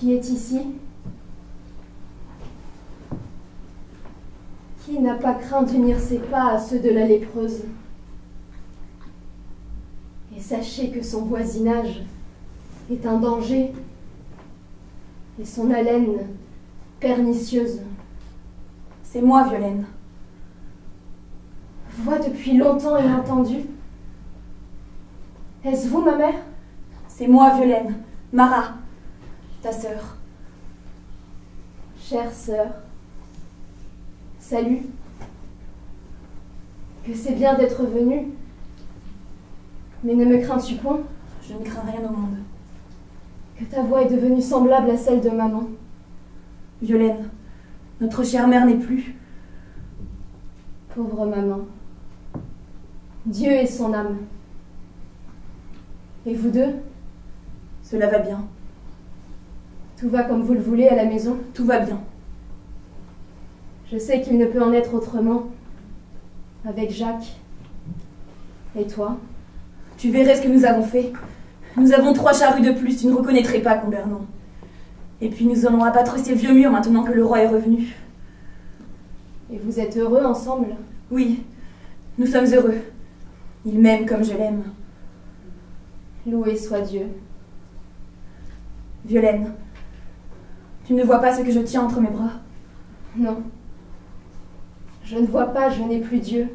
Qui est ici? Qui n'a pas craint d'unir ses pas à ceux de la lépreuse? Et sachez que son voisinage est un danger, et son haleine pernicieuse. C'est moi, Violaine. Voix depuis longtemps inentendue. Est-ce vous, ma mère? C'est moi, Violaine. Mara, ta sœur. Chère sœur, salut. Que c'est bien d'être venue. Mais ne me crains-tu point? Je ne crains rien au monde. Que ta voix est devenue semblable à celle de maman. Violaine, notre chère mère n'est plus. Pauvre maman. Dieu et son âme. Et vous deux? Cela va bien. Tout va comme vous le voulez à la maison? Tout va bien. Je sais qu'il ne peut en être autrement. Avec Jacques. Et toi? Tu verrais ce que nous avons fait. Nous avons 3 charrues de plus, tu ne reconnaîtrais pas Combernon. Et puis nous allons abattre ces vieux murs maintenant que le roi est revenu. Et vous êtes heureux ensemble? Oui, nous sommes heureux. Il m'aime comme je l'aime. Loué soit Dieu. Violaine, tu ne vois pas ce que je tiens entre mes bras? Non. Je ne vois pas, je n'ai plus Dieu.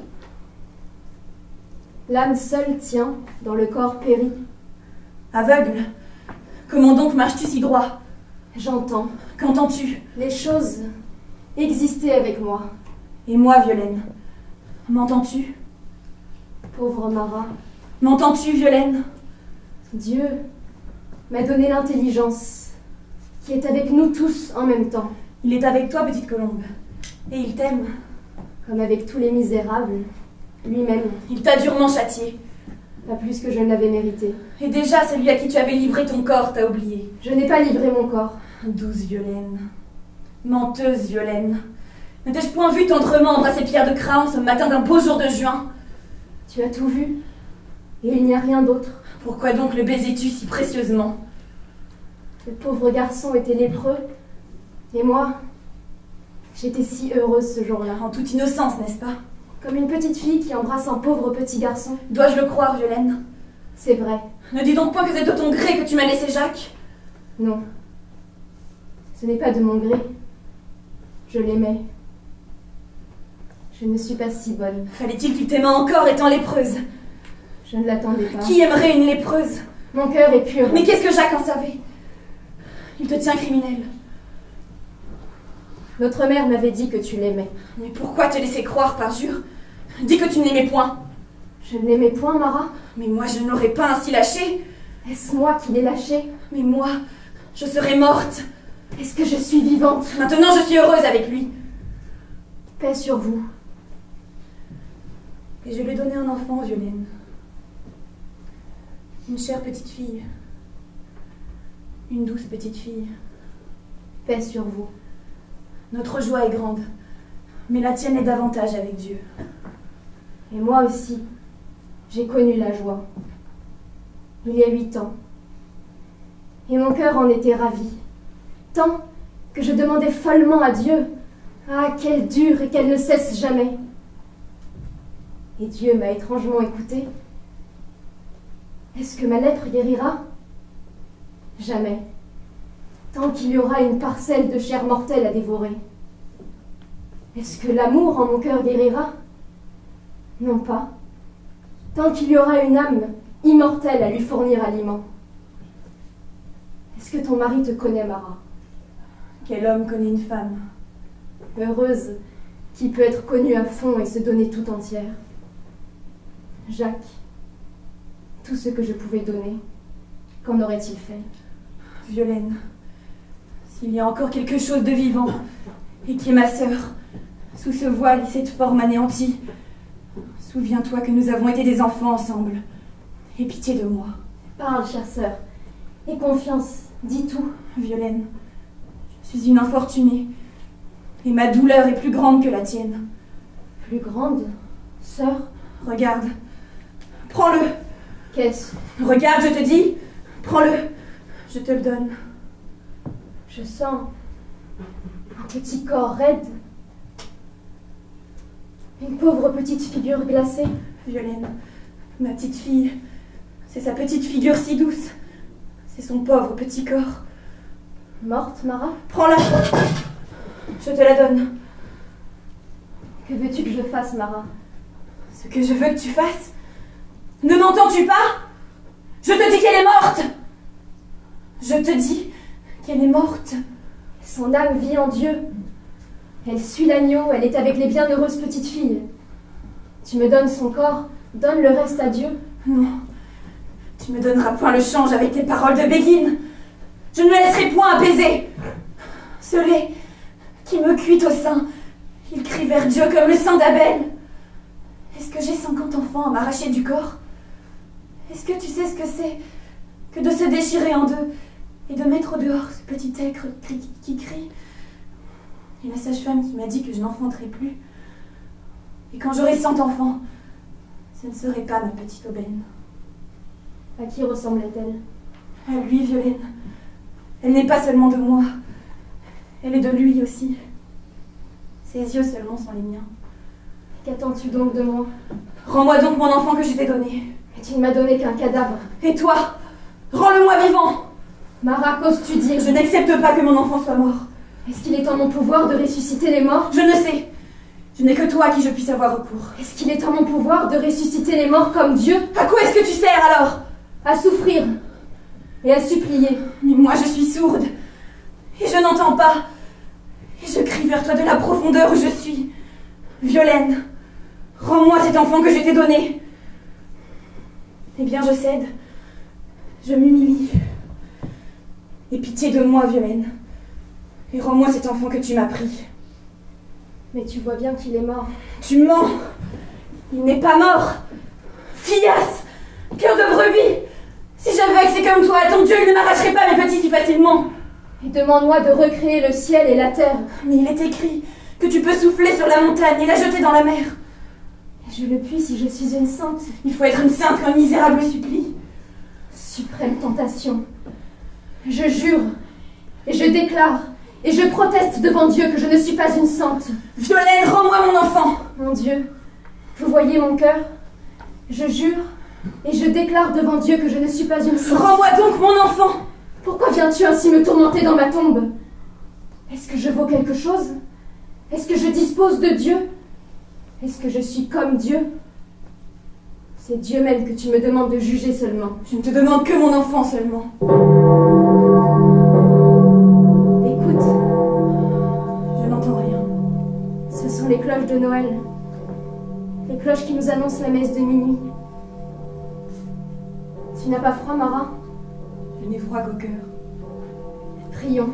L'âme seule tient dans le corps péri. Aveugle? Comment donc marches-tu si droit? J'entends. Qu'entends-tu? Les choses existaient avec moi. Et moi, Violaine, m'entends-tu? Pauvre Mara. M'entends-tu, Violaine? Dieu m'a donné l'intelligence qui est avec nous tous en même temps. Il est avec toi, petite colombe. Et il t'aime. Comme avec tous les misérables, lui-même. Il t'a durement châtié. Pas plus que je ne l'avais mérité. Et déjà, celui à qui tu avais livré ton corps t'a oublié. Je n'ai pas livré mon corps. Douce Violaine. Menteuse Violaine. Ne t'ai-je point vu tendrement embrasser Pierre de Craon ce matin d'un beau jour de juin? Tu as tout vu. Et il n'y a rien d'autre. Pourquoi donc le baisais-tu si précieusement? Le pauvre garçon était lépreux. Et moi, j'étais si heureuse ce jour-là. En toute innocence, n'est-ce pas? Comme une petite fille qui embrasse un pauvre petit garçon. Dois-je le croire, Violaine? C'est vrai. Ne dis donc point que c'est de ton gré que tu m'as laissé Jacques. Non. Ce n'est pas de mon gré. Je l'aimais. Je ne suis pas si bonne. Fallait-il qu'il t'aimât encore étant lépreuse? Je ne l'attendais pas. Qui aimerait une lépreuse? Mon cœur est pur. Mais qu'est-ce que Jacques en savait? Il te tient criminel. Notre mère m'avait dit que tu l'aimais. Mais pourquoi te laisser croire, parjure? Dis que tu ne l'aimais point. Je ne l'aimais point, Mara. Mais moi, je ne l'aurais pas ainsi lâché. Est-ce moi qui l'ai lâché? Mais moi, je serais morte. Est-ce que je suis vivante? Maintenant, je suis heureuse avec lui. Paix sur vous. Et je lui ai donné un enfant, Violaine. Une chère petite fille. Une douce petite fille. Paix sur vous. Notre joie est grande, mais la tienne est davantage avec Dieu. Et moi aussi, j'ai connu la joie. Il y a 8 ans. Et mon cœur en était ravi. Tant que je demandais follement à Dieu. Ah, qu'elle dure et qu'elle ne cesse jamais. Et Dieu m'a étrangement écoutée. Est-ce que ma lèpre guérira? Jamais. Tant qu'il y aura une parcelle de chair mortelle à dévorer. Est-ce que l'amour en mon cœur guérira? Non pas. Tant qu'il y aura une âme immortelle à lui fournir aliment. Est-ce que ton mari te connaît, Mara? Quel homme connaît une femme? Heureuse qui peut être connue à fond et se donner tout entière. Jacques, tout ce que je pouvais donner, qu'en aurait-il fait? Violaine, s'il y a encore quelque chose de vivant, et qui est ma sœur, sous ce voile et cette forme anéantie, souviens-toi que nous avons été des enfants ensemble. Aie pitié de moi. Parle, chère sœur. Aie confiance. Dis tout. Violaine, je suis une infortunée, et ma douleur est plus grande que la tienne. Plus grande, sœur? Regarde. Prends-le. Qu'est-ce? Regarde, je te dis. Prends-le. Je te le donne. Je sens un petit corps raide. Une pauvre petite figure glacée. Violaine, ma petite fille, c'est sa petite figure si douce. C'est son pauvre petit corps. Morte, Mara? Prends-la. Je te la donne. Que veux-tu que je fasse, Mara? Ce que je veux que tu fasses? Ne m'entends-tu pas? Je te dis qu'elle est morte. Je te dis qu'elle est morte. Son âme vit en Dieu. Elle suit l'agneau, elle est avec les bienheureuses petites filles. Tu me donnes son corps, donne le reste à Dieu. Non, tu me donneras point le change avec tes paroles de béguine. Je ne me laisserai point apaiser. Ce lait qui me cuit au sein, il crie vers Dieu comme le sang d'Abel. Est-ce que j'ai 50 enfants à m'arracher du corps? Est-ce que tu sais ce que c'est que de se déchirer en deux et de mettre au dehors ce petit être qui crie? Et la sage-femme qui m'a dit que je n'enfanterais plus. Et quand j'aurai 100 enfants, ce ne serait pas ma petite aubaine. À qui ressemblait-elle? À lui, Violaine. Elle n'est pas seulement de moi. Elle est de lui aussi. Ses yeux seulement sont les miens. Qu'attends-tu donc de moi? Rends-moi donc mon enfant que je t'ai donné. Mais tu ne m'as donné qu'un cadavre. Et toi, rends-le-moi vivant. Mara, qu'oses-tu dire? Je n'accepte pas que mon enfant soit mort. Est-ce qu'il est en mon pouvoir de ressusciter les morts? Je ne sais. Je n'ai que toi à qui je puisse avoir recours. Est-ce qu'il est en mon pouvoir de ressusciter les morts comme Dieu? À quoi est-ce que tu sers alors? À souffrir et à supplier. Mais moi je suis sourde. Et je n'entends pas. Et je crie vers toi de la profondeur où je suis. Violaine, rends-moi cet enfant que je t'ai donné. Eh bien je cède. Je m'humilie. Aie pitié de moi, Violaine. Et rends-moi cet enfant que tu m'as pris. Mais tu vois bien qu'il est mort. Tu mens. Il n'est pas mort. Fillasse, cœur de brebis. Si j'avais accès comme toi à ton Dieu, il ne m'arracherait pas mes petits si facilement. Et demande-moi de recréer le ciel et la terre. Mais il est écrit que tu peux souffler sur la montagne et la jeter dans la mer. Je le puis si je suis une sainte. Il faut être une sainte qu'un misérable supplie. Suprême tentation. Je jure et je déclare et je proteste devant Dieu que je ne suis pas une sainte. Violaine, rends-moi mon enfant. Mon Dieu, vous voyez mon cœur? Je jure et je déclare devant Dieu que je ne suis pas une sainte. Rends-moi donc mon enfant. Pourquoi viens-tu ainsi me tourmenter dans ma tombe? Est-ce que je vaux quelque chose? Est-ce que je dispose de Dieu? Est-ce que je suis comme Dieu? C'est Dieu même que tu me demandes de juger seulement. Je ne te demande que mon enfant seulement. Écoute. Je n'entends rien. Ce sont les cloches de Noël. Les cloches qui nous annoncent la messe de minuit. Tu n'as pas froid, Mara? Je n'ai froid qu'au cœur. Prions.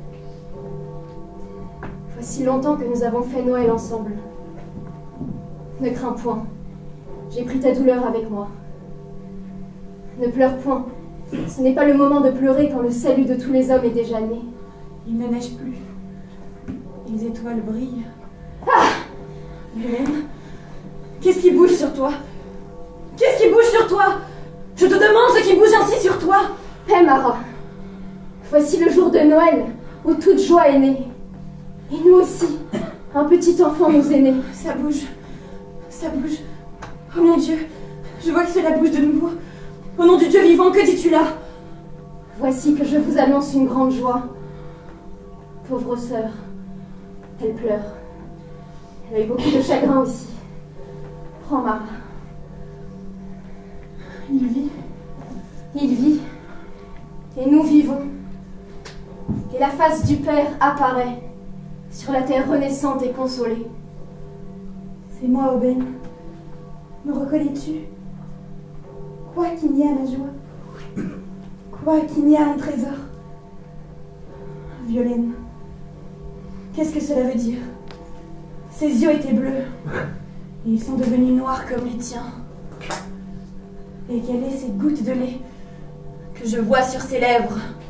Voici longtemps que nous avons fait Noël ensemble. Ne crains point. J'ai pris ta douleur avec moi. Ne pleure point. Ce n'est pas le moment de pleurer quand le salut de tous les hommes est déjà né. Il ne neige plus. Les étoiles brillent. Ah! Violaine, qu'est-ce qui bouge sur toi? Qu'est-ce qui bouge sur toi? Je te demande ce qui bouge ainsi sur toi. Hé, Mara, voici le jour de Noël où toute joie est née. Et nous aussi, un petit enfant nous est né. Ça bouge. Ça bouge. Oh mon Dieu, je vois que cela bouge de nouveau. Au nom du Dieu vivant, que dis-tu là? Voici que je vous annonce une grande joie. Pauvre sœur, elle pleure. Elle a eu beaucoup de chagrin aussi. Prends, Mara. Il vit. Il vit. Et nous vivons. Et la face du Père apparaît sur la terre renaissante et consolée. C'est moi, Aubaine. Me reconnais-tu? Quoi qu'il n'y a à ma joie, quoi qu'il n'y a à mon trésor. Violaine, qu'est-ce que cela veut dire? Ses yeux étaient bleus, et ils sont devenus noirs comme les tiens. Et quelle est cette goutte de lait que je vois sur ses lèvres?